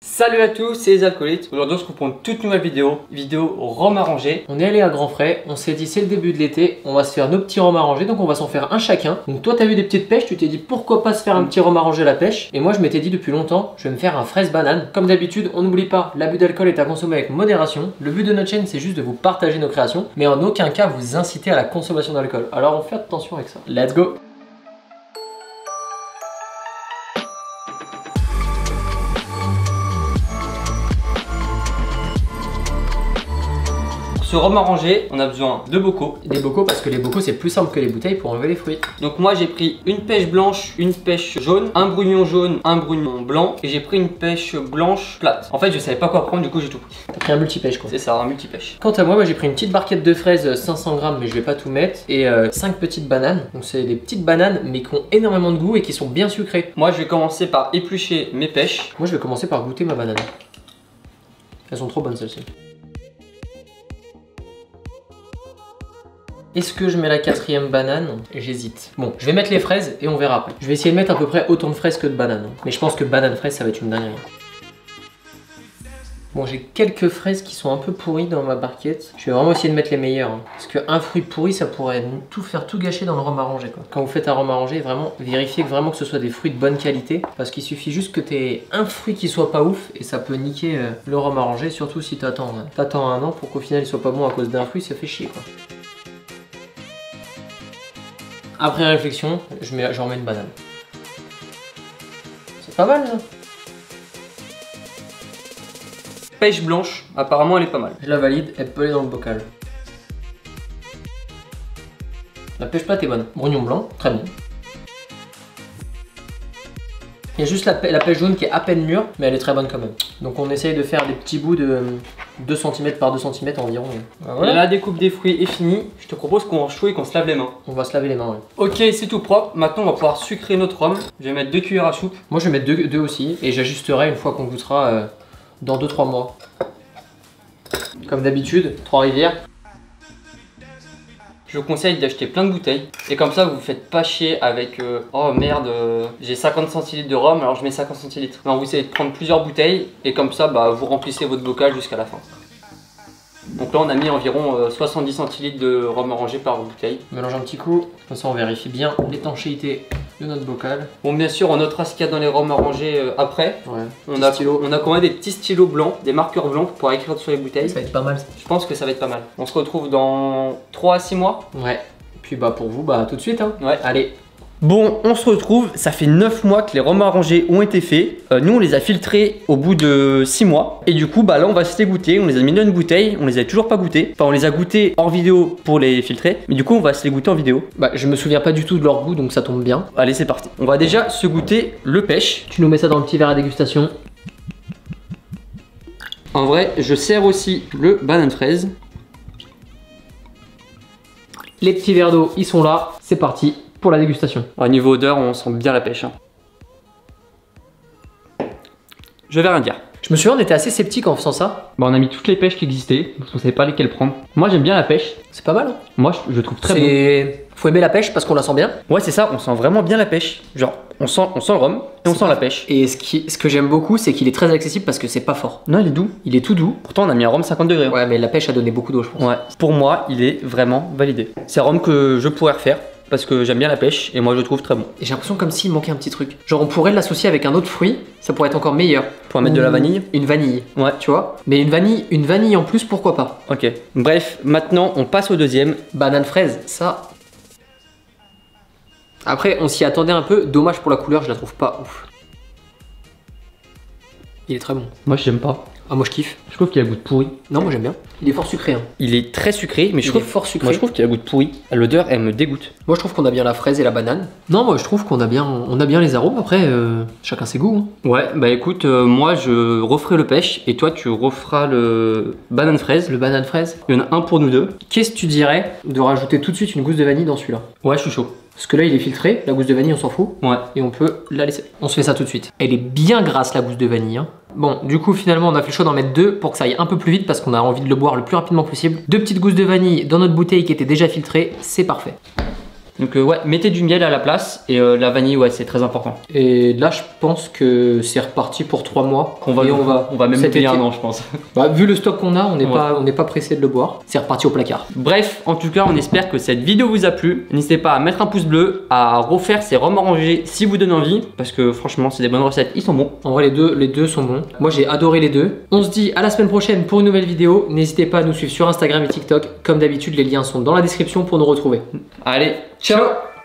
Salut à tous, c'est les acolytes. Aujourd'hui on se retrouve pour une toute nouvelle vidéo rhum arrangé. On est allé à Grand Frais, on s'est dit c'est le début de l'été, on va se faire nos petits rhums arrangés, donc on va s'en faire un chacun. Donc toi t'as vu des petites pêches, tu t'es dit pourquoi pas se faire un petit rhum arrangé à la pêche. Et moi je m'étais dit depuis longtemps, je vais me faire un fraise banane. Comme d'habitude, on n'oublie pas, l'abus d'alcool est à consommer avec modération. Le but de notre chaîne c'est juste de vous partager nos créations, mais en aucun cas vous inciter à la consommation d'alcool. Alors on fait attention avec ça. Let's go! Ce rhum arrangé, on a besoin de bocaux. Des bocaux parce que les bocaux c'est plus simple que les bouteilles pour enlever les fruits. Donc moi j'ai pris une pêche blanche, une pêche jaune, un brugnon jaune, un brugnon blanc et j'ai pris une pêche blanche plate. En fait je savais pas quoi prendre, du coup j'ai tout pris. T'as pris un multipêche quoi. C'est ça, un multipêche. Quant à moi, j'ai pris une petite barquette de fraises 500 grammes mais je vais pas tout mettre et 5 petites bananes. Donc c'est des petites bananes mais qui ont énormément de goût et qui sont bien sucrées. Moi je vais commencer par éplucher mes pêches. Moi je vais commencer par goûter ma banane. Elles sont trop bonnes celles-ci. Est-ce que je mets la quatrième banane? J'hésite. Bon, je vais mettre les fraises et on verra après. Je vais essayer de mettre à peu près autant de fraises que de bananes. Mais je pense que banane-fraise, ça va être une dinguerie. Bon, j'ai quelques fraises qui sont un peu pourries dans ma barquette. Je vais vraiment essayer de mettre les meilleures. Parce qu'un fruit pourri, ça pourrait tout gâcher dans le rhum arrangé, quoi. Quand vous faites un rhum arrangé, vraiment, vérifiez vraiment que ce soit des fruits de bonne qualité. Parce qu'il suffit juste que tu aies un fruit qui soit pas ouf et ça peut niquer le rhum arrangé, surtout si t'attends un an pour qu'au final il soit pas bon à cause d'un fruit, ça fait chier, quoi. Après réflexion, je remets une banane. C'est pas mal, là. Pêche blanche, apparemment elle est pas mal. Je la valide, elle peut aller dans le bocal. La pêche plate est bonne. Brugnon blanc, très bon. Il y a juste la pêche jaune qui est à peine mûre, mais elle est très bonne quand même. Donc on essaye de faire des petits bouts de 2 cm par 2 cm environ. Voilà. La découpe des fruits est finie. Je te propose qu'on range tout et qu'on se lave les mains. On va se laver les mains, ouais. Ok, c'est tout propre. Maintenant on va pouvoir sucrer notre rhum. Je vais mettre 2 cuillères à soupe. Moi je vais mettre 2 aussi et j'ajusterai une fois qu'on goûtera dans 2-3 mois. Comme d'habitude, 3 rivières. Je vous conseille d'acheter plein de bouteilles et comme ça vous vous faites pas chier avec oh merde j'ai 50 centilitres de rhum alors je mets 50 centilitres. Non, vous essayez de prendre plusieurs bouteilles et comme ça bah, vous remplissez votre bocal jusqu'à la fin. Donc là on a mis environ 70 centilitres de rhum arrangé par bouteille. On mélange un petit coup, comme ça on vérifie bien l'étanchéité de notre bocal. Bon bien sûr on notera ce qu'il y a dans les rhums arrangés après. Ouais, on a commandé des petits stylos blancs, des marqueurs blancs pour pouvoir écrire sur les bouteilles. Ça va être pas mal ça. Je pense que ça va être pas mal. On se retrouve dans 3 à 6 mois. Ouais. Et puis bah pour vous bah tout de suite hein. Ouais. Allez. Bon, on se retrouve, ça fait 9 mois que les rhums arrangés ont été faits. Nous, on les a filtrés au bout de 6 mois. Et du coup, bah là, on va se les goûter. On les a mis dans une bouteille, on les a toujours pas goûtés. Enfin, on les a goûtés hors vidéo pour les filtrer. Mais du coup, on va se les goûter en vidéo. Bah, je me souviens pas du tout de leur goût, donc ça tombe bien. Allez, c'est parti. On va déjà se goûter le pêche. Tu nous mets ça dans le petit verre à dégustation. En vrai, je sers aussi le banane fraise. Les petits verres d'eau, ils sont là. C'est parti. Pour la dégustation. Au niveau odeur, on sent bien la pêche. Hein. Je vais rien dire. Je me souviens, on était assez sceptique en faisant ça. Bah, on a mis toutes les pêches qui existaient, parce qu'on savait pas lesquelles prendre. Moi, j'aime bien la pêche. C'est pas mal. Hein. Moi, je trouve très bon. Faut aimer la pêche parce qu'on la sent bien. Ouais, c'est ça. On sent vraiment bien la pêche. Genre, on sent le rhum et on sent la pêche. Et ce que j'aime beaucoup, c'est qu'il est très accessible parce que c'est pas fort. Non, il est doux. Il est tout doux. Pourtant, on a mis un rhum 50 degrés. Ouais, mais la pêche a donné beaucoup d'eau, je pense. Ouais. Pour moi, il est vraiment validé. C'est un rhum que je pourrais refaire. Parce que j'aime bien la pêche et moi je le trouve très bon. Et j'ai l'impression comme s'il manquait un petit truc. Genre on pourrait l'associer avec un autre fruit, ça pourrait être encore meilleur. Pour mettre de la vanille. Une vanille. Ouais. Tu vois. Mais une vanille en plus, pourquoi pas. Ok. Bref, maintenant on passe au deuxième. Banane fraise, ça. Après on s'y attendait un peu, dommage pour la couleur, je la trouve pas ouf. Il est très bon. Moi j'aime pas. Ah moi je kiffe. Je trouve qu'il a le goût de pourri. Non moi j'aime bien. Il est fort sucré hein. Il est très sucré mais je trouve fort sucré. Moi je trouve qu'il a le goût de pourri. L'odeur elle me dégoûte. Moi je trouve qu'on a bien la fraise et la banane. Non moi je trouve qu'on a bien les arômes après chacun ses goûts. Hein. Ouais bah écoute moi je referai le pêche et toi tu referas le banane fraise. Le banane fraise. Il y en a un pour nous deux. Qu'est-ce que tu dirais de rajouter tout de suite une gousse de vanille dans celui-là? Ouais je suis chaud. Parce que là il est filtré, la gousse de vanille on s'en fout. Ouais. Et on peut la laisser. On se fait ça tout de suite. Elle est bien grasse la gousse de vanille hein. Bon, du coup, finalement, on a fait le choix d'en mettre 2 pour que ça aille un peu plus vite parce qu'on a envie de le boire le plus rapidement possible. 2 petites gousses de vanille dans notre bouteille qui était déjà filtrée, c'est parfait. Donc ouais, mettez du miel à la place et la vanille, ouais, c'est très important. Et là, je pense que c'est reparti pour 3 mois. On va même payer un an, je pense. Bah, vu le stock qu'on a, on n'est pas pressé de le boire. C'est reparti au placard. Bref, en tout cas, on espère que cette vidéo vous a plu. N'hésitez pas à mettre un pouce bleu, à refaire ces rhums orangés si vous donne envie, parce que franchement, c'est des bonnes recettes, ils sont bons. En vrai, les deux sont bons. Moi, j'ai adoré les deux. On se dit à la semaine prochaine pour une nouvelle vidéo. N'hésitez pas à nous suivre sur Instagram et TikTok. Comme d'habitude, les liens sont dans la description pour nous retrouver. Allez, ciao.